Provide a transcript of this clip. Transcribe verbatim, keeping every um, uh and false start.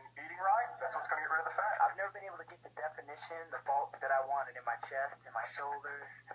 eating right, that's what's going to get rid of the fat. I've never been able to get the definition, the bulk that I wanted in my chest and my shoulders.